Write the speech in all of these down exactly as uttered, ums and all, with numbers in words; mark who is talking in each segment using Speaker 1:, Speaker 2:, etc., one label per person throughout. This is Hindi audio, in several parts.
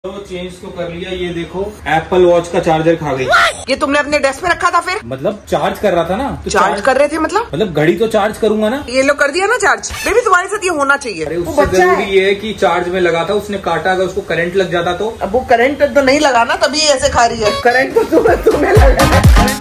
Speaker 1: तो चेंज तो कर लिया, ये देखो एप्पल वॉच का चार्जर खा गई।
Speaker 2: ये तुमने अपने डेस्क में रखा था फिर?
Speaker 1: मतलब चार्ज कर रहा था ना, तो
Speaker 2: चार्ज, चार्ज कर रहे थे मतलब
Speaker 1: मतलब घड़ी तो चार्ज करूंगा ना।
Speaker 2: ये लोग कर दिया ना चार्ज। बेबी तुम्हारे साथ ये होना चाहिए।
Speaker 1: अरे उससे जरूरी ये है कि चार्ज में लगा था, उसने काटा, अगर उसको करंट लग जाता तो।
Speaker 2: अब वो करंट तो नहीं लगा ना, तभी ऐसे खा रही है। करंट तो तुम्हें तुम्हें लगा।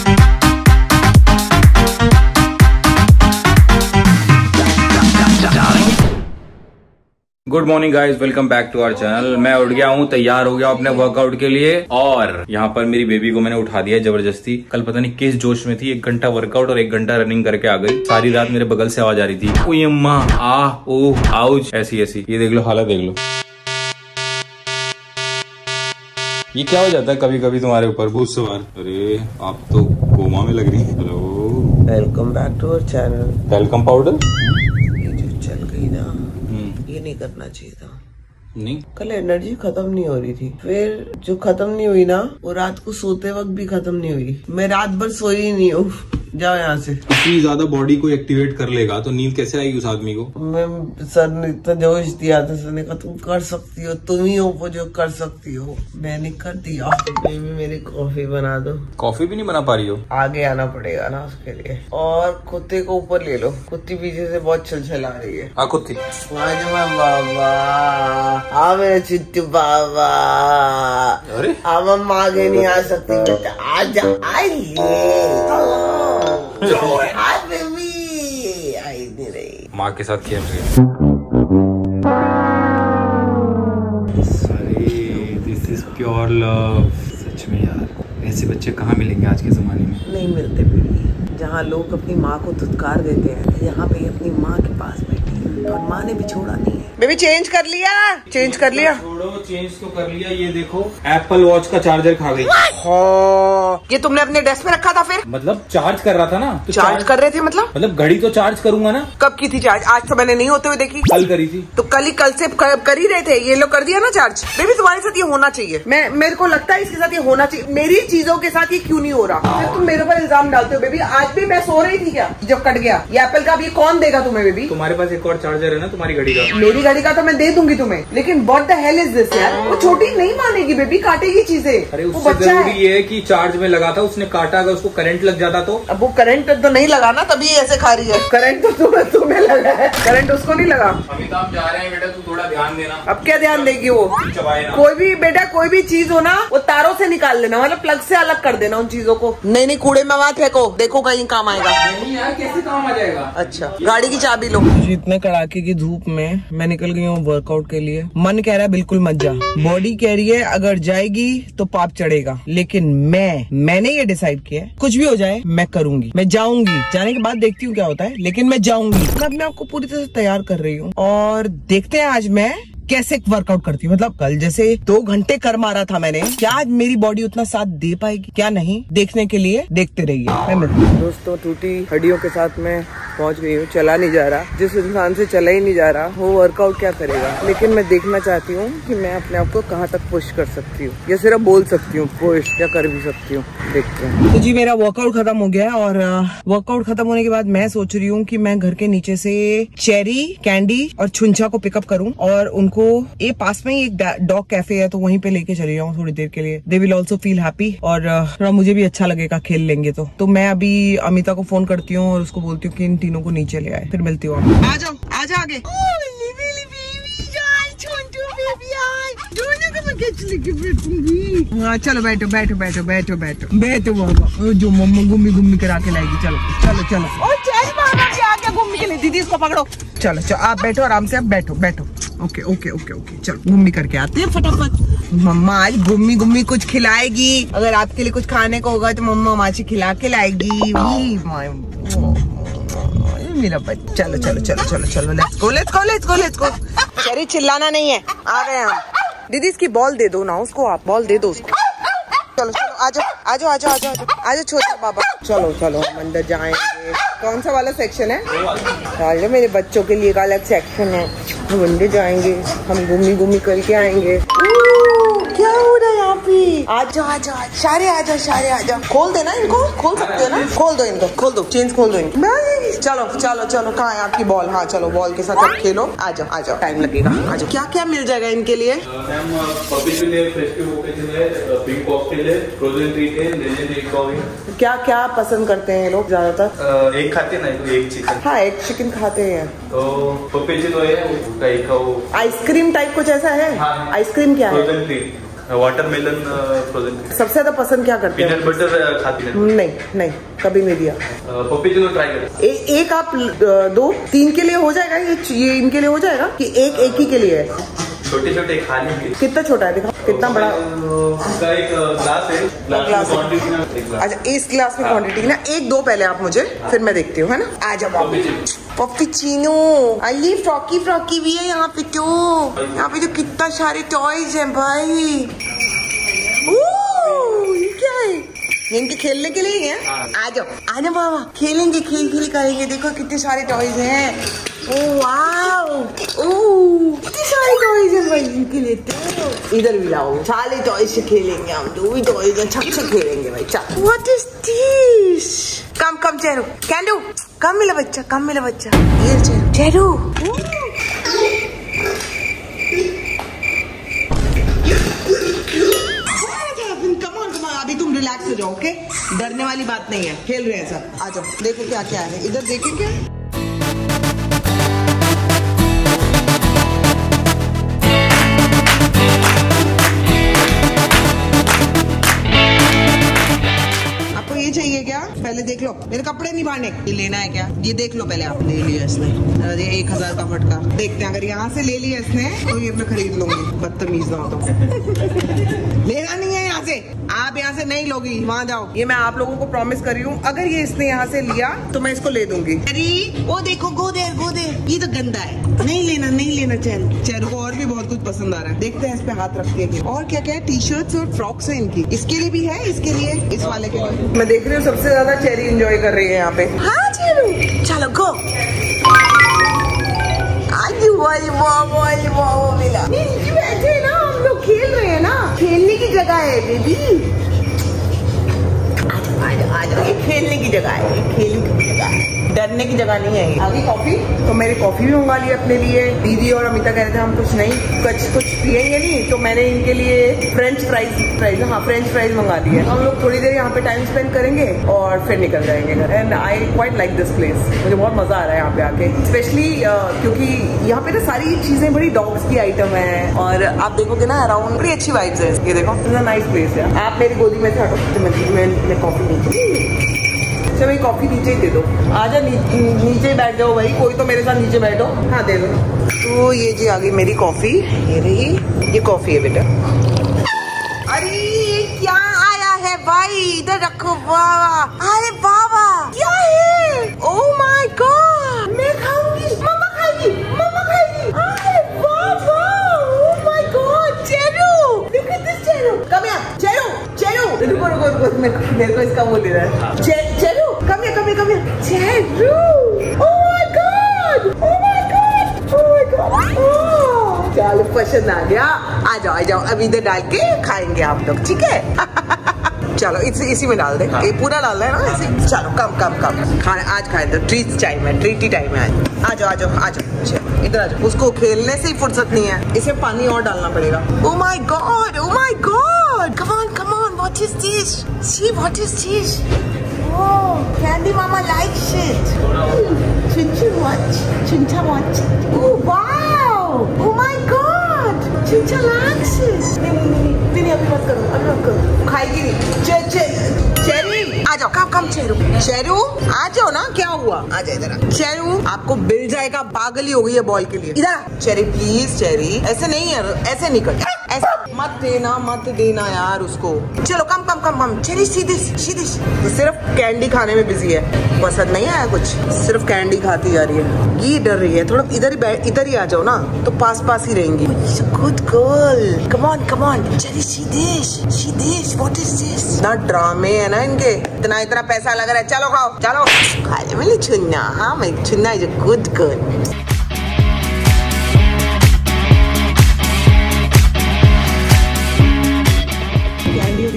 Speaker 1: Good morning guys, welcome back to our channel. मैं उठ गया हूँ, तैयार हो गया अपने वर्कआउट के लिए। और यहाँ पर मेरी बेबी को मैंने उठा दिया जबरदस्ती। कल पता नहीं किस जोश में थी, एक घंटा वर्कआउट और एक घंटा रनिंग करके आ गई। सारी रात मेरे बगल से आवाज आ रही थी, ओए अम्मा, आ ओह आउच, ऐसी ऐसी। ये देख लो हालत, देख लो। ये क्या हो जाता है कभी कभी तुम्हारे ऊपर, भूत सवार। अरे आप तो कोमा में लग रही है। Hello,
Speaker 2: welcome back to our channel.
Speaker 1: Welcome powder
Speaker 2: ये जो चल गई ना, ये नहीं करना चाहिए था।
Speaker 1: नहीं,
Speaker 2: कल एनर्जी खत्म नहीं हो रही थी, फिर जो खत्म नहीं हुई ना, वो रात को सोते वक्त भी खत्म नहीं हुई। मैं रात भर सोई ही नहीं हूँ। जाओ यहाँ से।
Speaker 1: इतनी ज्यादा बॉडी को एक्टिवेट कर लेगा तो नींद कैसे आएगी उस आदमी को?
Speaker 2: मैं सर ने इतना जोश दिया था, सर ने कहा तुम कर सकती हो, तुम ही हो वो जो कर सकती हो। मैंने कर दिया। बेबी मेरी कॉफी बना दो।
Speaker 1: कॉफी भी नहीं बना पा रही हो?
Speaker 2: आगे आना पड़ेगा ना उसके लिए। और कुत्ते को ऊपर ले लो, कुत्ती पीछे से बहुत छलछला रही है।
Speaker 1: हाँ कुत्ती।
Speaker 2: बाबा, हाँ मेरा चिट्टू बाबा।
Speaker 1: अरे
Speaker 2: अब हम आगे नहीं आ सकती बेटा, आजा आइए। हाय बेबी, आई नहीं रही।
Speaker 1: माँ के साथ खेल रही है। This is pure love. सच में यार, ऐसे बच्चे कहाँ मिलेंगे आज के जमाने में?
Speaker 2: नहीं मिलते बेबी। जहाँ लोग अपनी माँ को धुतकार देते हैं, यहाँ पे अपनी माँ के पास बैठी है और माँ ने भी छोड़ा नहीं है। बेबी चेंज कर लिया, चेंज कर लिया।
Speaker 1: छोड़ो, चेंज तो कर लिया। ये देखो एप्पल वॉच का चार्जर खा गई।
Speaker 2: हाँ, ये तुमने अपने डेस्क में रखा था फिर?
Speaker 1: मतलब चार्ज कर रहा था ना, तो
Speaker 2: चार्ज कर रहे थे मतलब?
Speaker 1: मतलब घड़ी तो चार्ज करूंगा ना।
Speaker 2: कब की थी चार्ज? आज तो मैंने नहीं होते हुए देखी।
Speaker 1: कल करी थी।
Speaker 2: तो कल ही कल से कर, कर ही रहे थे। ये लोग कर दिया ना चार्ज। बेबी तुम्हारे साथ ये होना चाहिए। मैं मेरे को लगता है इसके साथ ये होना चाहिए। मेरी चीजों के साथ ये क्यों नहीं हो रहा? फिर तुम मेरे ऊपर इल्जाम डालते हो। बेबी आज भी मैं सो रही थी क्या जब कट गया ये एप्पल का? ये कौन देगा तुम्हें बेबी?
Speaker 1: तुम्हारे पास एक और चार्जर है ना तुम्हारी घड़ी का।
Speaker 2: मेरी घड़ी का तो मैं दे दूंगी तुम्हें, लेकिन what the hell is this यार? वो छोटी नहीं मानेगी बेबी, काटेगी चीजें।
Speaker 1: अरे उससे जरूरी ये है कि चार्ज में लगा था, उसने काटा, अगर उसको करंट लग जाता तो।
Speaker 2: अब वो करंट तो नहीं लगा ना, तभी ऐसे खा रही है। करंट तो तुम्हें तुम्हें लगा है, करंट उसको नहीं लगा।
Speaker 1: अमिताभ जा रहे हैं बेटा, तू थोड़ा ध्यान देना।
Speaker 2: अब क्या ध्यान देगी वो? कोई भी बेटा, कोई भी चीज हो ना, वो तारों से निकाल लेना, मतलब प्लग से अलग कर देना उन चीजों को। नहीं नहीं, कूड़े में मत फेंको, देखो कहीं काम आएगा।
Speaker 1: नहीं यार, कैसे काम आ जाएगा?
Speaker 2: अच्छा, गाड़ी की चाबी लो। इतने कड़ाके की धूप में मैं निकल गई हूँ वर्कआउट के लिए। मन कह रहा है बिल्कुल मत जा, बॉडी कह रही है अगर जाएगी तो पाप चढ़ेगा, लेकिन मैं मैंने ये डिसाइड किया है, कुछ भी हो जाए मैं करूंगी, मैं जाऊंगी। जाने के बाद देखती हूँ क्या होता है, लेकिन मैं जाऊंगी। मैं अपने आप को पूरी तरह से तैयार कर रही हूँ और देखते हैं आज मैं कैसे वर्कआउट करती हूँ। मतलब कल जैसे दो घंटे कर मारा था मैंने, क्या आज मेरी बॉडी उतना साथ दे पाएगी क्या नहीं, देखने के लिए देखते रहिए। मैं दोस्तों टूटी हड्डियों के साथ मैं पहुंच गई हूँ। चला नहीं जा रहा, जिस इंसान से चला ही नहीं जा रहा वो वर्कआउट क्या करेगा। लेकिन मैं देखना चाहती हूँ कि मैं अपने आप को कहाँ तक पुश कर सकती हूँ, या सिर्फ बोल सकती हूँ पुश, या कर भी सकती हूँ। देखते हैं। तो जी मेरा वर्कआउट खत्म हो गया और वर्कआउट खत्म होने के बाद मैं सोच रही हूँ कि मैं घर के नीचे से चेरी, कैंडी और छुंछा को पिकअप करूँ और उनको ये पास में ही एक डॉग कैफे है तो वहीं पे लेके चली जाऊँ थोड़ी देर के लिए। They will also feel happy और थोड़ा मुझे भी अच्छा लगेगा, खेल लेंगे तो। तो मैं अभी अमिता को फोन करती हूँ और उसको बोलती हूँ कि इन तीनों को नीचे ले आए, फिर मिलती हूँ। आ जाओ, आ जाओ आगे। हाँ चलो बैठो बैठो बैठो बैठो बैठो बैठो बाबा, जो मम्मा घूमी घूमी करा के लाएगी। चलो चलो चलो। और चल मामा भी आ गया घूमने के लिए, दीदी इसको पकड़ो। चलो चलो आप बैठो आराम से, आप बैठो बैठो। ओके ओके ओके ओके चलो घूमी करके आते हैं फटाफट। मम्मा आज घूमी घूमी कुछ खिलाएगी, अगर आपके लिए कुछ खाने को होगा तो मम्मा माची खिला के लाएगी। मेरा बच्चा, चलो चलो चलो चलो चलो let's go let's go let's go let's go. Cherry चिल्लाना नहीं है, आ गए हम। दीदी इसकी बॉल दे दो ना उसको, आप बॉल दे दो उसको। चलो चलो आ जाओ आ जाओ आ जाओ आ जाओ आ जाओ छोटा बाबा। चलो चलो हम अंदर जाएंगे। कौन सा वाला सेक्शन है? चलो मेरे बच्चों के लिए एक अलग सेक्शन है, हम अंदर जाएंगे, हम घूमी घूमी करके आएंगे। क्या हो रहा है यहाँ पे? आजा आजा सारे आजा सारे आजा। खोल देना इनको, खोल सकते हो ना, खोल दो इनको, खोल दो, चेंज खोल दो इनको। चलो चलो चलो, कहाँ है आपकी बॉल? हाँ चलो, बॉल के साथ आप खेलो। आ जाओ आ जाओ, टाइम लगेगा। आ जाओ। क्या क्या मिल जाएगा इनके लिए?
Speaker 1: मैम पपी के लिए, फेस्टिव ओकेजन है, पिंक कॉकटेल है, फ्रोजन ट्रीट है, लेजेंड एग पाव है।
Speaker 2: क्या क्या पसंद करते हैं ये लोग ज्यादातर?
Speaker 1: एक खाते हैं ना, तो एक चिकन।
Speaker 2: हाँ, एक चिकन खाते हैं।
Speaker 1: तो पपी जो है उसका एक वो
Speaker 2: आइसक्रीम टाइप कुछ ऐसा है?
Speaker 1: हाँ,
Speaker 2: आइसक्रीम क्या है?
Speaker 1: Frozen treat, watermelon frozen.
Speaker 2: सबसे ज्यादा पसंद क्या करते हैं?
Speaker 1: पीनट बटर खाती है?
Speaker 2: नहीं नहीं, कभी नहीं दिया।
Speaker 1: पपी जो ट्राई कर।
Speaker 2: ए, एक आप दो, तीन के लिए हो जाएगा ये, ये इनके लिए हो जाएगा कि एक एक ही के लिए है?
Speaker 1: छोटे छोटे खा लेंगे।
Speaker 2: कितना छोटा है दिखा, कितना बड़ा?
Speaker 1: उसका एक ग्लास है, ग्लास क्वांटिटी।
Speaker 2: अच्छा, इस ग्लास में क्वांटिटी ना, एक दो पहले आप मुझे, फिर मैं देखती हूँ, है ना। आ जाओ पप्पीचीनो। अली फ्रॉकी फ्रॉकी भी है यहाँ पे तो, यहाँ पे तो कितना सारे टॉयज हैं भाई। ओह, ये क्या है? ये इनके खेलने के लिए ही है? आ जाओ आ जाओ बाबा, खेलेंगे, खेल खेल करेंगे। देखो कितने सारे टॉयज हैं। ओह वाओ, ओह कितने सारे टॉयज हैं भाई इनके लिए तो। इधर भी लाओ, सारे टॉयज से खेलेंगे हम, जो भी टॉयज हैं छक से खेलेंगे भाई। चल, what is this? Come come Cheru, कैंडू कम मिला बच्चा, कम मिला बच्चा। ये चेरू चेरू। अभी तुम रिलैक्स हो जाओ, ओके? डरने वाली बात नहीं है, खेल रहे हैं सब। आ जाओ, देखो क्या क्या है इधर, देखें क्या। आपको ये चाहिए क्या? पहले देख लो, मेरे कपड़े नहीं बांधने। ये लेना है क्या? ये देख लो पहले आप। ले लिया इसने, अरे एक हजार का फटका। देखते हैं, अगर यहाँ से ले लिया इसने तो ये मैं खरीद लूंगी। बदतमीज ना हो तो। लेना नहीं है यहाँ से, आप यहाँ से नहीं लोगी, वहाँ जाओ। ये मैं आप लोगों को प्रॉमिस कर रही हूँ, अगर ये इसने यहाँ से लिया तो मैं इसको ले दूंगी। अरे वो देखो, गो देर गो देर, ये तो गंदा है, नहीं लेना नहीं लेना। चैरू चैरू को और भी बहुत कुछ पसंद आ रहा है। देखते हैं इस पे हाथ रख के। और क्या क्या है? टी शर्ट्स और फ्रॉक्स है इनकी। इसके लिए भी है, इसके लिए, इस वाले के लिए। मैं देख रही हूँ सबसे ज्यादा चेरी एंजॉय कर रही है यहाँ पे। हाँ चेरू, चलो गो। मिला बैठे ना, हम लोग खेल रहे हैं ना, खेलने की जगह है बेबी। आ जाओ, ये खेलने की जगह है, ये खेलने की जगह है, डरने की जगह नहीं है। आगे कॉफी तो मेरी कॉफी भी मंगा ली अपने लिए। दीदी और अमिता कह रहे थे हम कुछ नहीं, कुछ कुछ पियेंगे नहीं, तो मैंने इनके लिए फ्रेंच फ्राइज फ्राइज हाँ फ्रेंच फ्राइज मंगा ली है। हम लोग थोड़ी देर यहाँ पे टाइम स्पेंड करेंगे और फिर निकल जाएंगे घर। And I quite like this place, मुझे बहुत मजा आ रहा है यहाँ पे आके, स्पेशली uh, क्योंकि यहाँ पे ना सारी चीजें बड़ी डॉग्स की आइटम है। और आप देखोगे ना अराउंड, बड़ी अच्छी वाइब्स है। ये देखो, इतना नाइस प्लेस है। आप मेरी गोदी में से हटो, मैं कॉफी नीचे, अच्छा भाई कॉफी नीचे ही दे दो। आजा नी, नीचे ही बैठ जाओ भाई, कोई तो मेरे साथ नीचे बैठो। हाँ दे दो। तो ये जी आ गई मेरी कॉफी, ये रही, ये कॉफी है बेटा। अरे क्या आया है भाई, इधर रखो। बाबा, अरे बाबा क्या है? ओह माय गॉड, मैं खाऊंगी, मम्मा खाएगी, मम्मा खाएगी। अरे बाबा, oh my god, Cheru, look at this Cheru, come here, Cheru, Cheru, रुको रुको रुको, मेरे को इसका वो ले रहा है। चेरू, come here, come here, come here, चेरू, oh my god, oh my god, oh my god, oh, चलो पसंद आ गया। आ जाओ आ जाओ, अब इधर डाल के खाएंगे आप लोग, ठीक है? चलो इस, इसी में डाल दे। हाँ। ये पूरा डाल है ना इसी। चलो कम कम कम खाने, आज खाए तो ट्रीट टाइम है, ट्रीटी टाइम है आज। आ जाओ आ जाओ आ जाओ, चलो इधर आ जाओ। उसको खेलने से ही फुर्सत नहीं है, इसे पानी और डालना पड़ेगा। Oh my god, oh my god, come on come on, what is this? See what is this? Oh, Candy mama likes it. Chunchu watch, Chuncha watch. Oh wow, oh my god, Chuncha likes it. नहीं नहीं नहीं, अभी मत करो, अभी मत करो, खाएगी नहीं। चे चे चेरी आ जाओ, कम कम चेरू, चेरू आ जाओ ना, क्या हुआ? आ जाए इधर। चेरू आपको बिल जाएगा, पागल हो गई है बॉल के लिए। इधर चेरी प्लीज, चेरी ऐसे नहीं है, ऐसे नहीं कर, ऐसा मत देना, मत देना यार उसको। चलो कम कम कम कम, चेरी सीधे सीधे। तो सिर्फ कैंडी खाने में बिजी है, पसंद नहीं आया कुछ, सिर्फ कैंडी खाती जा रही है। ये डर रही है थोड़ा, इधर ही इधर ही आ जाओ ना, तो पास पास ही रहेंगी। Good girl, come on come on, Cherry सीधे सीधे, व्हाट इज दिस? ना ड्रामे है ना इनके, इतना इतना पैसा लग रहा है। चलो खाओ, चलो खा ले मेरी छुन्ना। हाँ मैं Chhunna is a good girl. Candy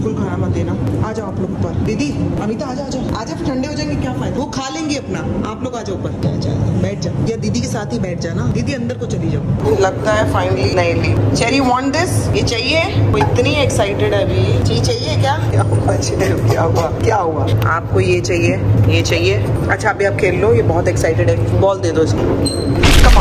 Speaker 2: बिल्कुल खाना मत देना। आ जाओ आप लोग ऊपर। दीदी अमिता आ जाओ, आ जाओ, आ जाओ, ठंडे हो जाएंगे, क्या फायदा, वो खा लेंगे अपना। आप लोग आ जाओ ऊपर, बैठ जा, या दीदी के साथ ही बैठ जाना। दीदी अंदर को चली जाओ। लगता है फाइनली नहीं ली। चेरी वांट दिस, ये चाहिए? वो इतनी एक्साइटेड है अभी। जी चाहिए क्या? क्या हुआ चेरी, क्या हुआ, क्या हुआ? आपको ये चाहिए, ये चाहिए? अच्छा अभी आप खेल लो, ये बहुत एक्साइटेड है। बॉल दे दो इसको।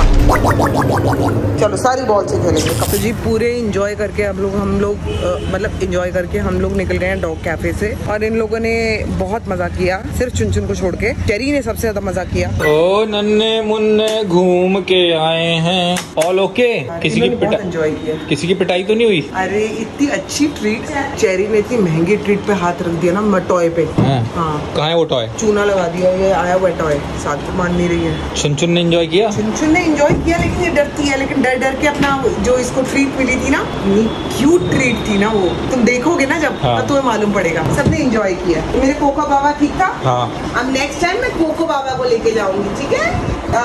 Speaker 2: चलो सारी बॉल से खेलेंगे। तो जी पूरे इंजॉय करके हम लोग हम लोग मतलब इंजॉय करके हम लोग निकल गए हैं डॉग कैफे से, और इन लोगों ने बहुत मजा किया, सिर्फ चुन-चुन को छोड़ के। चेरी ने सबसे ज्यादा मजा किया।
Speaker 1: ओ नन्हे मुन्ने घूम के आए हैं, ऑल ओके। किसी की पिटाई
Speaker 2: एंजॉय किया,
Speaker 1: किसी की पिटाई तो नहीं हुई?
Speaker 2: अरे इतनी अच्छी ट्रीट, चेरी ने इतनी महंगी ट्रीट पे हाथ रख दिया ना, टॉय पे। हाँ
Speaker 1: कहाँ है वो टॉय?
Speaker 2: चूना लगा दिया, ये आया हुआ टॉय, साथ तो मान नहीं रही है।
Speaker 1: चुन-चुन ने एंजॉय किया,
Speaker 2: चुन-चुन ने एंजॉय किया, लेकिन ये डरती है, लेकिन डर डर के अपना जो इसको ट्रीट मिली थी ना, क्यूट ट्रीट थी ना, वो तुम देखोगे ना जब, हाँ। तो तुम्हें मालूम पड़ेगा। सबने एंजॉय किया। तो मेरे कोको बाबा ठीक था। हाँ। अब नेक्स्ट टाइम मैं कोको बाबा को लेके जाऊंगी, ठीक है?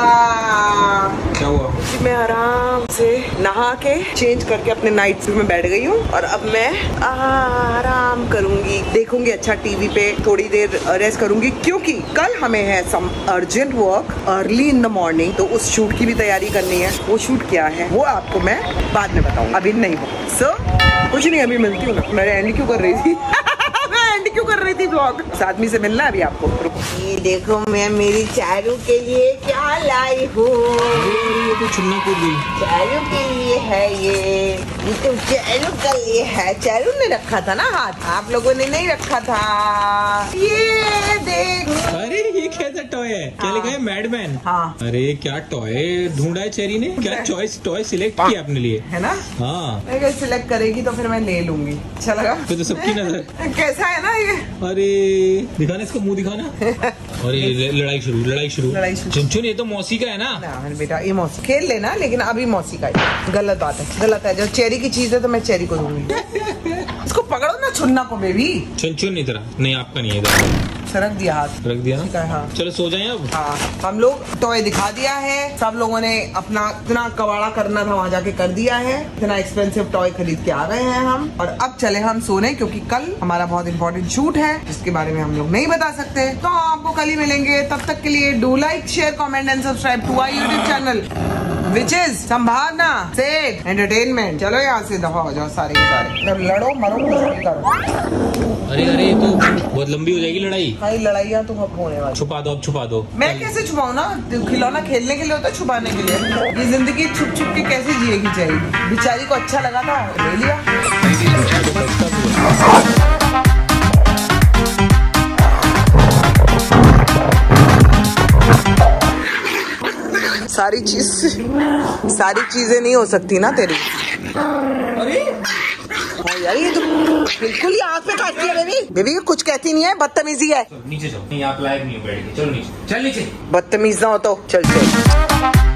Speaker 1: क्या हुआ?
Speaker 2: मैं आराम से नहा के चेंज करके अपने नाइट सूट में बैठ गई हूँ, और अब मैं आराम करूंगी, देखूंगी अच्छा टीवी पे, थोड़ी देर रेस्ट करूंगी, क्योंकि कल हमें है some urgent work early in the morning. तो उस शूट की भी तैयारी करनी है। वो शूट क्या है वो आपको मैं बाद में बताऊँ, अभी नहीं। सो so, कुछ नहीं, अभी मिलती हूँ ना। मैं एंड क्यों कर रही थी मैं एंड क्यों कर रही थी ब्लॉग? इस आदमी से मिलना है अभी आपको। ये देखो मैं मेरी चारू के लिए क्या लाई हूँ।
Speaker 1: ये तो चुन्ना कूद गई।
Speaker 2: चारू के लिए है ये, ये तो चारू के लिए है। चारू ने रखा था ना हाथ, आप लोगों ने नहीं रखा था। ये देख,
Speaker 1: अरे ये कैसा टॉय है? क्या
Speaker 2: हाँ।
Speaker 1: लिखा है? मैडमैन।
Speaker 2: हाँ।
Speaker 1: अरे क्या टॉय ढूंढा है चेरी ने? क्या चॉइस टॉय सिलेक्ट किया अपने लिए,
Speaker 2: है ना?
Speaker 1: हाँ।
Speaker 2: अगर सिलेक्ट करेगी तो फिर मैं ले लूंगी। अच्छा लगा?
Speaker 1: तो, तो सबकी नजर
Speaker 2: कैसा है ना ये?
Speaker 1: अरे दिखाना इसको, मुंह दिखाना। अरे लड़ाई शुरू, लड़ाई शुरू,
Speaker 2: लड़ाई शुरू।
Speaker 1: चुन-चुन ये तो मौसी का है ना?
Speaker 2: ना बेटा, ये मौसी खेल लेना, लेकिन अभी मौसी का है। गलत बात है, गलत है। जब चेरी की चीज है तो मैं चेरी को दूंगी। इसको पकड़ो ना, छुन्ना को बेबी।
Speaker 1: चुन-चुन इधर नहीं, आपका नहीं है इधर।
Speaker 2: रख दिया हाथ,
Speaker 1: रख दिया ना?
Speaker 2: हाँ।
Speaker 1: चलो सो जाएं अब।
Speaker 2: हाँ, हम लोग टॉय दिखा दिया है, सब लोगों ने अपना इतना कबाड़ा करना था वहाँ जाके कर दिया है। इतना एक्सपेंसिव टॉय खरीद के आ गए हैं हम, और अब चले हम सोने, क्योंकि कल हमारा बहुत इंपॉर्टेंट शूट है जिसके बारे में हम लोग नहीं बता सकते। तो आपको कल ही मिलेंगे, तब तक के लिए do like share comment and subscribe to our YouTube channel which is Sambhavna Seth entertainment. चलो यहाँ से दफा हो जाओ सारे के सारे, जब लड़ो मरो कुछ भी करो।
Speaker 1: अरे अरे ये तो बहुत लंबी हो जाएगी लड़ाई।
Speaker 2: हाँ लड़ाइयाँ तो अब होने वाली।
Speaker 1: छुपा दो, अब छुपा दो।
Speaker 2: मैं कैसे छुपाऊँ ना, खिलौना खेलने के लिए होता है, छुपाने के लिए। ये जिंदगी छुप छुप के कैसे जिएगी चाहिए। बेचारी को अच्छा लगा था, ले लिया। सारी चीज सारी चीजें नहीं हो सकती ना तेरी। अरे हाँ यार, ये तो बिल्कुल ही आँख पे काटती है बेबी। बेबी कुछ कहती नहीं है, बदतमीजी है।
Speaker 1: नीचे जाओ, नहीं आप लायक नहीं हो बैठ के, चलो नीचे, चल नीचे।
Speaker 2: बदतमीज ना हो तो चल चल।